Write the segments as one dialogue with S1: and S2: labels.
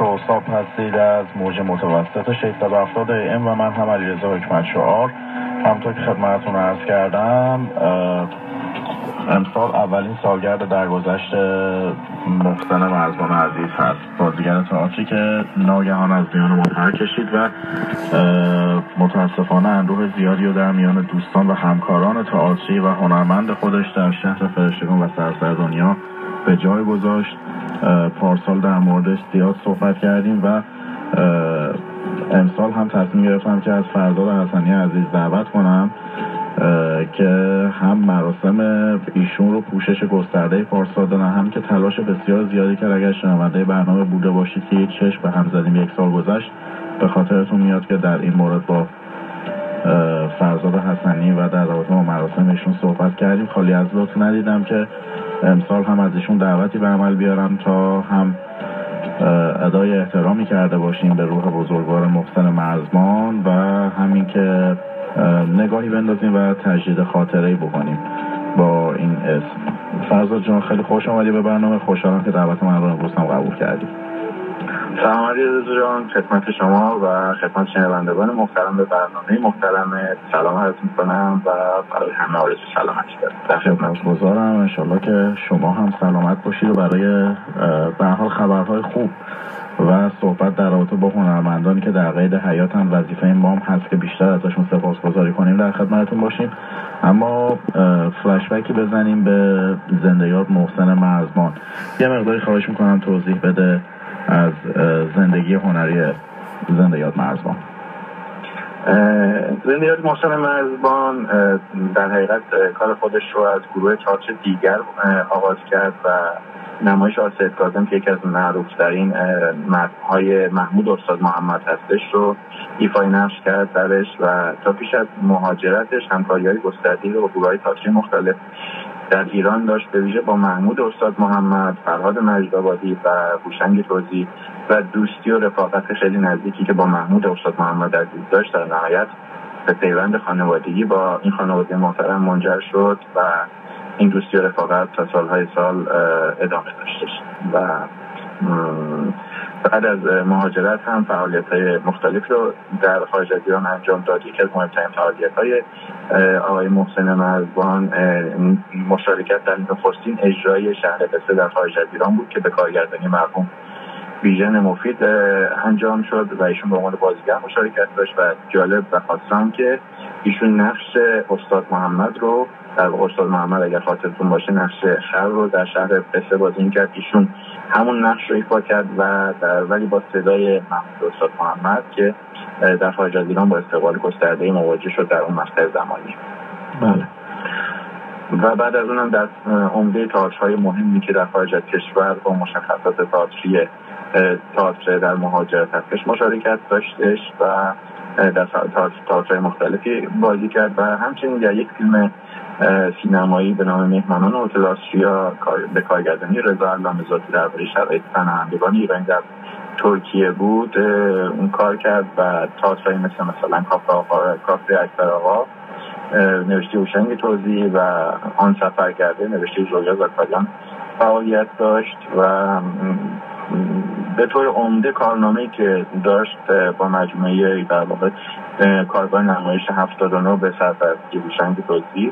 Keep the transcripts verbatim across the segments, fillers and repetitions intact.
S1: پروساب هستید از موج متوسط ششصد و هفتاد ام و من هم علیرضا حکمت شعار. همونطور که خدمتتون عرض کردم امسال اولین سالگرد درگذشت محسن مرزبان عزیز هست، بازیگر تئاتری که ناگهان از میان ما پر کشید و متاسفانه اندوه زیادی رو در میان دوستان و همکاران تئاتری و هنرمند خودش در شهر فرشتگان و سراسر دنیا به جای گذاشت. پارسال در موردش زیاد صحبت کردیم و امسال هم تصمیم گرفتم که از فرزاد حسنی عزیز دعوت کنم که هم مراسم ایشون رو پوشش گسترده پارسال دادن، هم که تلاش بسیار زیادی کرد. اگر شنونده برنامه بوده باشید که یک چشم به هم زدیم یک سال گذشت، به خاطرتون میاد که در این مورد با فرزاد حسنی و در رابطه با مراسم ایشون صحبت کردیم. خالی از لطف ندیدم که امسال هم از ایشون دعوتی به عمل بیارم تا هم ادای احترامی کرده باشیم به روح بزرگوار محسن مرزبان و همین که نگاهی بندازیم و تجدید خاطره‌ای بکنیم با این اسم. فرزاد جان خیلی خوش آمدی به برنامه. خوشحالم که دعوت من رو امروز هم قبول کردی.
S2: سلام علیرضا جان، خدمت شما و خدمت شنوندگان محترم به برنامه محترم سلام عرض می‌کنم و برای همه آرزوی سلامتی دارم.
S1: در خدمتگزارم. انشالله که شما هم سلامت باشید و برای به هر حال خبرهای خوب و صحبت در رابطه با هنرمندانی که در قید حیاتن، وظیفه ما هست که بیشتر ازشون سپاسگزاری کنیم، در خدمتتون باشیم. اما فلش بکی بزنیم به زنده یاد محسن مرزبان. یه مقداری خواهش میکنم توضیح بده از زندگی هنری زنده یاد مرزبان.
S2: زنده یاد محسن مرزبان در حقیقت کار خودش رو از گروه تئاتر دیگر آغاز کرد و نمایش آسد کاظم که یکی از معروف‌ترین متن‌های محمود استاد محمد هستش رو ایفای نقش کرد درش و تا پیش از مهاجرتش همکاری‌های گسترده‌ای رو با گروه‌های تئاتری مختلف در ایران داشت، به ویژه با محمود استاد محمد، فرهاد مجیدآبادی و هوشنگ توزی و دوستی و رفاقت خیلی نزدیکی که با محمود استاد محمد عزیز داشت، در نهایت به پیوند خانوادگی با این خانواده محترم منجر شد و این دوستی و رفاقت تا سالهای سال ادامه داشتش و بعد از مهاجرت هم فعالیت‌های مختلف رو در خارج از ایران انجام داد. یکی از مهمترین فعالیت‌های آقای محسن مرزبان مشارکت در نخستین اجرای شهر قصه در خارج از ایران بود که به کارگردانی مرحوم بیژن مفید انجام شد و ایشون به عنوان بازیگر مشارکت داشت و جالب و خاصم که ایشون نقش استاد محمد رو در استاد محمد اگر خاطرتون باشه نقش خر رو در شهر قصه بازی کرد. ایشون همون نقش رو ایفا کرد و در ولی با صدای محمود استاد محمد که در خارج از ایران با استقبال گسترده‌ای مواجه شد در اون مقطع زمانی.
S1: بله.
S2: و بعد از اونم در عمده تئاترهای مهمی که در خارج از کشور با مشخصات تئاتری تئاتر در مهاجرت هستش مشارکت داشتش و در تئاترهای مختلفی بازی کرد و همچنین در یک فیلم سینمایی به نام مهمانان هتل آستریا به کارگردانی رضا علامه‌ذاتی درباره شرایط پناهندگان ایرانی در ترکیه بود اون کار کرد و تئاترهای مثل مثلا کافه اکبر آقا نوشته هوشنگ توزی و آن سفرگرده نوشته زویا زاکاریان فعالیت داشت و به طور عمده کارنامه‌ای که داشت با مجموعه در واقع کارگاه نمایش هفتاد و نه به سرپرستی هوشنگ توزی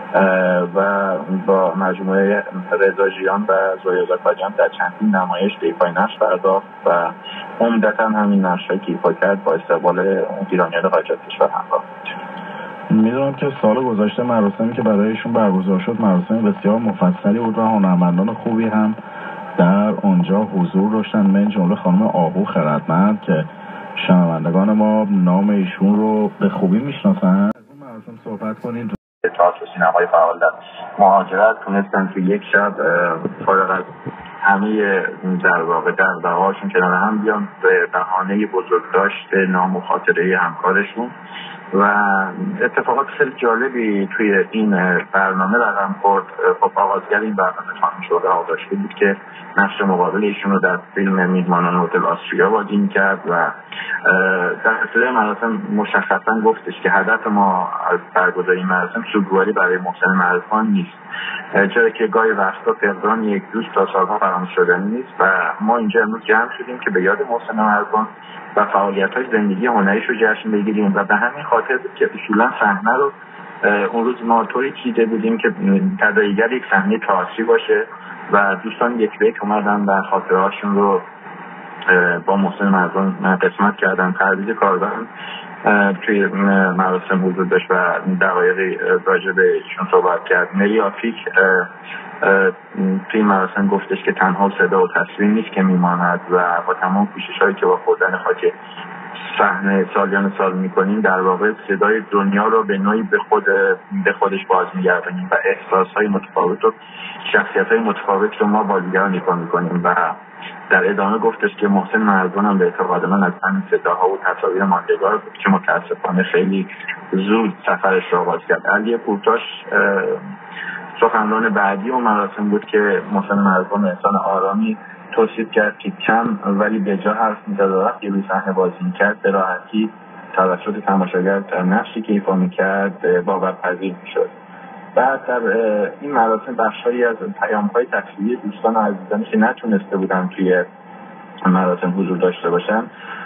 S2: و با مجموعه رضا ژیان و زویا زاکاریان در چندین نمایش به ایفای نقش پرداخت و عمدتاً همین نقش‌هایی که ایفا کرد با استقبال ایرانیان خارج از کشور همراه بود.
S1: میدونم که سال گذشته مراسمی که برایشون برگزار شد مراسم بسیار مفصلی بود و هنرمندان خوبی هم در اونجا حضور داشتن، من جمله خانم آهو خردمند که شنوندگان ما نام ایشون رو به خوبی میشناسن. از اون مراسم صحبت کنید.
S2: تئاتر و سینمای فعال در مهاجرت تونستن تو یک شب فارغ از همه در واقع دغدغه‌هاشون کنار هم بیان به بهانه بزرگداشت نام و خاطره همکارشون و اتفاقات خیلی جالبی توی این برنامه رقم خورد. خب آغازگر این برنامه خانم شهره آغاشی بود که نقش مقابل ایشون رو در فیلم میهمانان هتل آستریا بازی می‌کرد و در ابتدای مراسم مشخصا گفتش که هدف ما از برگزاری مراسم سوگواری برای محسن مرزبان نیست، چرا که گاهی وقتا فقدان یک دوست تا سالها فراموش شدنی نیست و ما اینجا امروز جمع شدیم که به یاد محسن مرزبان و فعالیت‌های زندگی هنریش رو جشن بگیریم و به همین خاطر بود که اصولا صحنه رو اون روز ما طوری چیده بودیم که تداعیگر یک صحنه تئاتری باشه و دوستان یک به یک اومدن و خاطرهاشون رو با محسن مرزبان قسمت کردن. پرویز کاروان توی مراسم حضور داشت و دقایقی راجع به ایشون صحبت کرد. مری آفیک توی مراسم گفتش که تنها صدا و تصویر نیست که میماند و با تمام کوشش‌هایی که با خوردن خاک صحنه سالیان سال میکنیم در واقع صدای دنیا رو به نوعی به خود به خودش باز میگردونیم و احساس‌های متفاوت و شخصیت‌های متفاوت رو ما بازیگران ایفا میکنیم. و در ادامه گفتش که محسن مرزبان هم به اعتقاد من از همین صداها و تصاویر ماندگار بود که متاسفانه خیلی زود سفرش رو آغاز کرد. علی پورتاش سخنران بعدی و مراسم بود که محسن مرزبان انسان آرامی توصیف کرد که کم ولی به جا حرف می‌زد و وقتی روی صحنه بازی می‌کرد به راحتی توسط تماشاگر در نقشی که ایفا می‌کرد باورپذیر می‌شد. بعد در این مراسم بخش‌هایی از پیام‌های تفصیلی دوستان و عزیزانی که نتونسته بودن توی مراسم حضور داشته باشن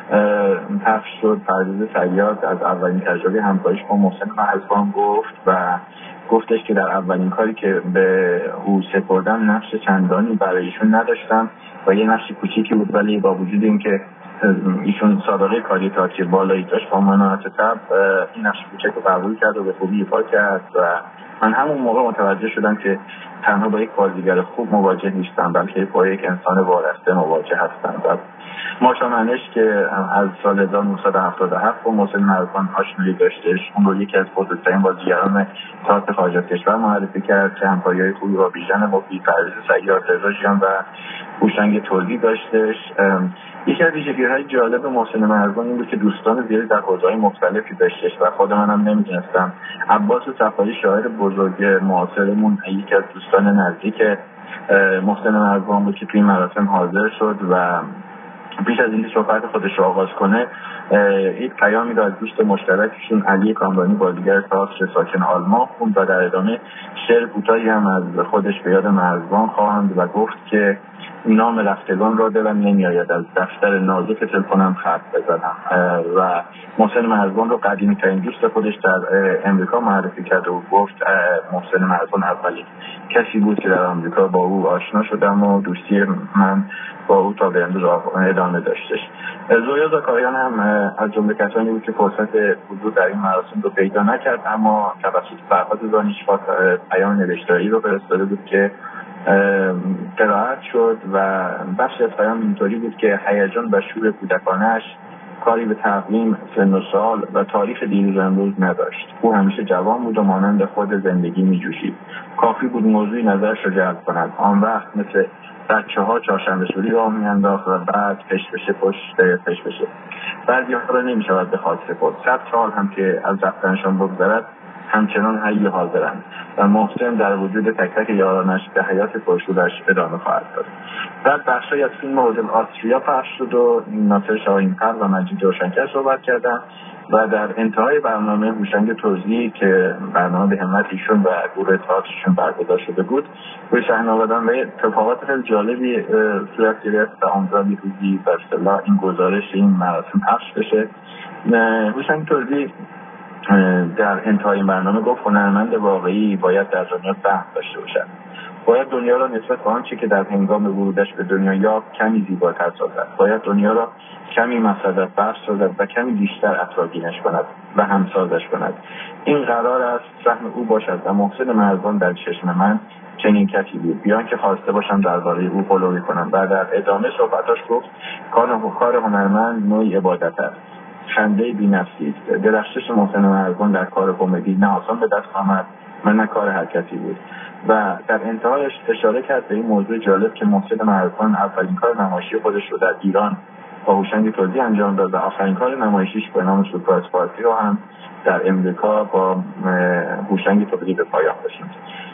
S2: پخش شد. پرویز صیاد از اولین تجربه همکاریش با محسن مرزبان گفت و گفتش که در اولین کاری که به او سپردم نقش چندانی برای ایشون نداشتم و یه نقش کوچیکی بود، ولی با وجود اینکه ایشون سابقه کاری تئاتری بالایی داشت با مناعت طبع این نقش کوچک رو قبول کرد و به خوبی ایفا کرد و من همون موقع متوجه شدم که تنها با یک بازیگر خوب مواجه نیستم بلکه با یک انسان وارسته مواجه هستم. و ماشامنش که از سال هزار و نهصد و هفتاد و هفت با محسن مرزبان آشنایی داشتش، اون رو یکی از بزرگترین بازیگران تئاتر خارج از کشور معرفی کرد که همکاری‌های خوبی با بیژن مفید، پرویز صیاد، رضا ژیان و هوشنگ ترکی داشتش. یکی از ویژگی‌های جالب محسن مرزبان این بود که دوستان زیادی در حوزه‌های مختلفی داشتش و خود منم نمی‌دونستم. عباس صفایی شاعر بزرگ معاصرمون یکی از دوستان نزدیک محسن مرزبان بود که توی مراسم حاضر شد و پیش از اینکه صحبت خودش رو آغاز کنه یک پیامی رو از دوست مشترکشون علی کامرانی بازیگر تئاتر ساکن آلمان خوند و در ادامه شعر کوتاهی هم از خودش به یاد مرزبان خواند و گفت که نام رفتگان را دلم نمی‌آید از دفتر نازک تلفنم خط بزنم و محسن مرزبان رو قدیمی ترین دوست خودش در امریکا معرفی کرد و گفت محسن مرزبان اولین کسی بود که در آمریکا با او آشنا شدم و دوستی من با او تا به امروز ادامه داشتش. زویا زاکاریان هم از جمله کسانی بود که فرصت حضور در این مراسم رو پیدا نکرد، اما توسط فرهاد دانشفات پیام نوشتاری رو فرستاده بود که قرائت شد و بخش از پیام اینطوری بود که هیجان و شور کودکانه‌اش کاری به تقویم سن و سال و تاریخ دیروز امروز نداشت. او همیشه جوان بود و مانند خود زندگی می‌جوشید. کافی بود موضوعی نظرش را جلب کند، آن وقت مثل بچه‌ها چهارشنبه سوری راه می‌انداخت و بعد پشت بشه پشت پشت بشه. بعضی‌ها را نمی‌شود به خاک سپرد. صد سال هم که از رفتنشان بگذرد همچنان حی حاضرند و محسن در وجود تک تک یارانش به حیات پرشورش ادامه خواهد داد. بعد بخشی از فیلم هتل آستریا پخش شد و ناصر شاهین‌فر و مجید روشنگر صحبت کردند و در انتهای برنامه هوشنگ ترکی که برنامه به همت ایشون و گروه تئاترشون برگزار شده بود روی صحنه آمدن و تفاوت خیلی جالبی صورت گرفت و امیدوارم روزی به اصطلاح این گزارش این مراسم پخش بشه. هوشنگ ترکی در انتهای برنامه گفت هنرمند واقعی باید در دنیا فهم داشته باشد، باید دنیا را نسبت به آنچه که در هنگام ورودش به دنیا یافت کمی زیباتر سازد، باید دنیا را کمی مسعدت بخش سازد و کمی بیشتر اطراگینش کند و همسازش کند. این قرار است سهم او باشد و محسن مرزبان در چشم من چنین کسی بود، بیان که خواسته باشم درباره او قلوبی کنم. و در ادامه صحبتاش گفت کار هنرمند نوعی عبادت است، خنده بی‌نفسی است. درخشش محسن مرزبان در کار کمدی نه آسان به دست آمد و نه کار هر کسی بود و در انتهایش اشاره کرد به این موضوع جالب که محسن مرزبان اولین کار نمایشی خودش رو در ایران با هوشنگ ترکی انجام داد و آخرین کار نمایشیش به نام سورپرایز پارتی رو هم در امریکا با هوشنگ تولیدی به پایان رسوند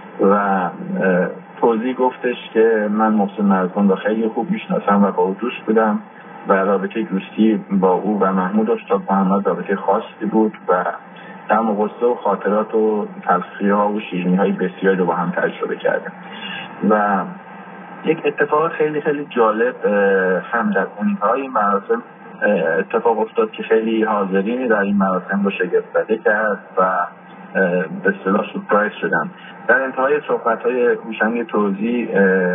S2: و توضیح گفتش که من محسن مرزبان را خیلی خوب میشناسم و با او دوست بودم و رابطه دوستی با او و محمود استاد محمد رابطه خاصی بود و غم و غصه و خاطرات و تلخی‌ها و شیرینی‌های بسیاری رو با هم تجربه کردیم و یک اتفاق خیلی خیلی جالب هم در انتهای این مراسم اتفاق افتاد که خیلی حاضرینی در این مراسم رو شگفت‌زده کرد و به اصطلاح سورپرایز شدن. در انتهای صحبت‌های هوشنگ توزی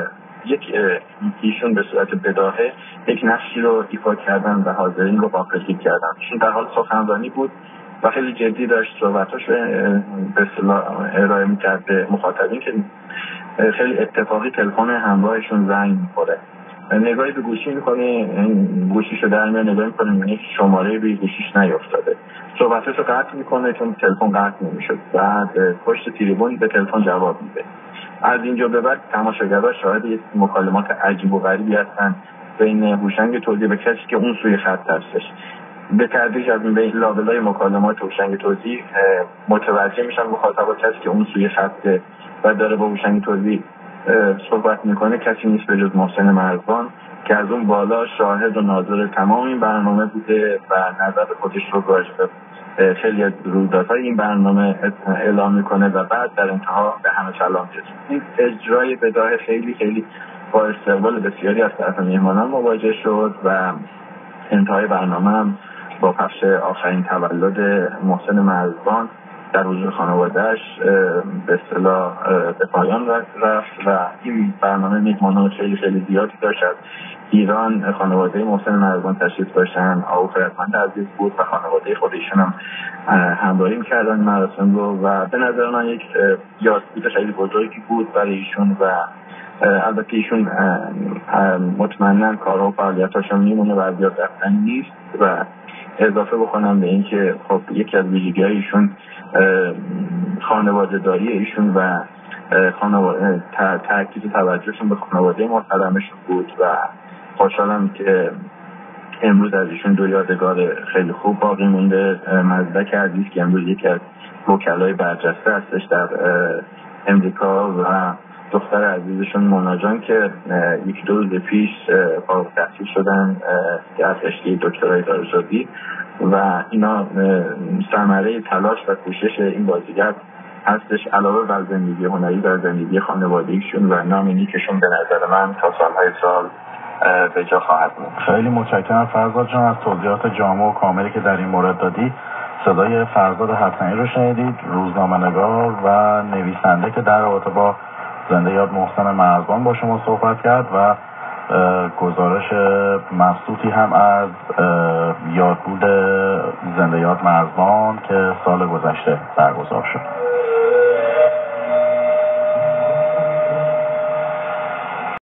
S2: یک ایشون به صورت بداهه یک نقشی رو ایفا کردن و حاضرین رو غافلگیر کردن. ایشون در حال سخنرانی بود و خیلی جدی داشت صحبتاش به اصطلاح ارائه می‌کرد به مخاطبین که خیلی اتفاقی تلفن همراهشون زنگ می‌خوره. نگاهی به گوشی می‌کنه، گوشیشو در میاره، نگاه می‌کنه می‌بینه شماره روی گوشیش نیافتاده. صحبتاشو قطع می‌کنه چون تلفن قطع نمی‌شد. بعد پشت تریبون به تلفن جواب میده. از اینجا به بعد تماشاگرها شاهد یک مکالمات عجیب و غریبی هستن بین هوشنگ توزی و کسی که اون سوی خط هستش. به تدریج از بین لابلای مکالمات هوشنگ توزی متوجه میشن مخاطبا کسی که اون سوی خطه و داره با هوشنگ توزی صحبت میکنه کسی نیست به جز محسن مرزبان که از اون بالا شاهد و ناظر تمام این برنامه بوده و نظر خودش رو راجع به خیلی از رویدادهای این برنامه اعلام میکنه و بعد در انتها به همه سلام میرسه. این اجرای بداهه خیلی خیلی با استقبال بسیاری از طرف میهمانان مواجه شد و انتهای برنامه هم با پخش آخرین تولد محسن مرزبان در حضور خانواده‌اش به اصطلاح به پایان رفت و این برنامه میهمانان خیلی خیلی زیادی داشت. از ایران خانواده محسن مرزبان تشریف داشتن، آقا خیرتمند عزیز بود و خانواده خودشون هم همراهی می‌کردن مراسم رو و به نظر من یک یادبود خیلی بزرگی بود برای ایشون و البته ایشون مطمئناً کارها و فعالیتاشون میمونه و از یاد رفتن نیست و اضافه بکنم به این که خب یکی از ویژگی‌های ایشون خانواده داری ایشون و خانواده تاکید توجهشون به خانواده محترمشون بود و خوشحالم که امروز از ایشون دو یادگار خیلی خوب باقی مونده. مزدک عزیز که امروز یکی از وکلای برجسته هستش در امریکا و دختر عزیزشون مونا جان که یک دو روز پیش فارغ التحصیل شدن در رشته دکترای داروسازی و اینا ثمره تلاش و کوشش این بازیگر هستش علاوه بر زندگی هنری و زندگی خانوادگیشون و نام نیکشون به نظر من تا سالهای سال به جا خواهد موند.
S1: خیلی متشکرم فرزاد جان از توضیحات جامع و کاملی که در این مورد دادی. صدای فرزاد حسنی رو شنیدید، روزنامه‌نگار و نویسنده که در رابطه با زنده یاد محسن مرزبان با شما صحبت کرد و گزارش مبسوطی هم از یادبود زنده یاد مرزبان که سال گذشته برگزار شد.